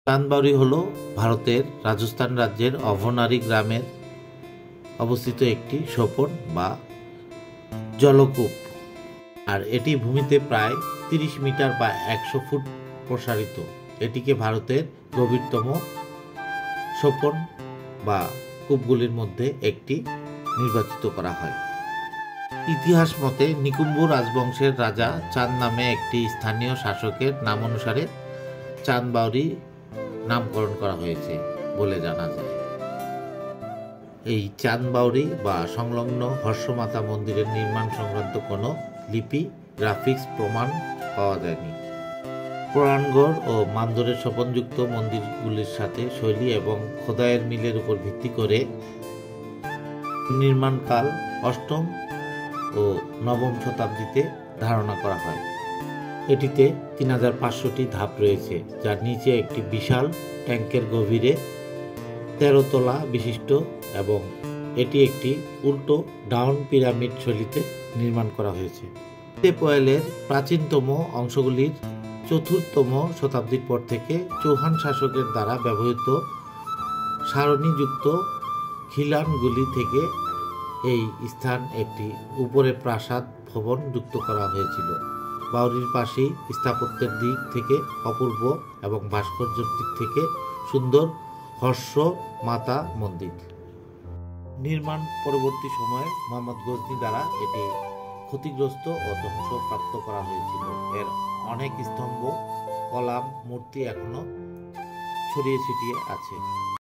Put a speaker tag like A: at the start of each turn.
A: চাঁদবাউরি হল ভারতের রাজস্থান রাজ্যের অভনারী গ্রামের অবস্থিত একটি সোপান বা জলকূপ, আর এটি ভূমিতে প্রায় 30 মিটার বা 100 ফুট প্রসারিত। এটিকে ভারতের গভীরতম সোপান বা কূপগুলির মধ্যে একটি নির্বাচিত করা হয়। ইতিহাস মতে নিকুম্ব রাজবংশের রাজা চাঁদ নামে একটি স্থানীয় শাসকের নাম অনুসারে চাঁদবাউরি নামকরণ করা হয়েছে বলে জানা যায়। এই চাঁদবাউরি বা সংলগ্ন হর্ষমাতা মন্দিরের নির্মাণ সংক্রান্ত কোনো লিপি গ্রাফিক্স প্রমাণ পাওয়া যায়নি। পুরাণগড় ও মান্দরের সোপানযুক্ত মন্দিরগুলির সাথে শৈলী এবং খোদাইয়ের মিলের উপর ভিত্তি করে নির্মাণকাল 8ম ও 9ম শতাব্দীতে ধারণা করা হয়। এটিতে 3500টি ধাপ রয়েছে, যার নিচে একটি বিশাল ট্যাঙ্কের গভীরে 13 তলা বিশিষ্ট, এবং এটি একটি উল্টো ডাউন পিরামিড শৈলীতে নির্মাণ করা হয়েছে। তেপোয়েলের প্রাচীনতম অংশগুলির 4র্থ শতাব্দীর পর থেকে চৌহান শাসকের দ্বারা ব্যবহৃত সারণীযুক্ত খিলানগুলি থেকে এই স্থান একটি উপরে প্রাসাদ ভবন যুক্ত করা হয়েছিল। বাউরির পাশেই স্থাপত্যের দিক থেকে অপূর্ব এবং ভাস্কর্যের দিক থেকে সুন্দর হর্ষ মাতা মন্দির। নির্মাণ পরবর্তী সময়ে মোহাম্মদ গজনী দ্বারা এটি ক্ষতিগ্রস্ত ও ধ্বংসপ্রাপ্ত করা হয়েছিল। এর অনেক স্তম্ভ, কলাম, মূর্তি এখনো ছড়িয়ে ছিটিয়ে আছে।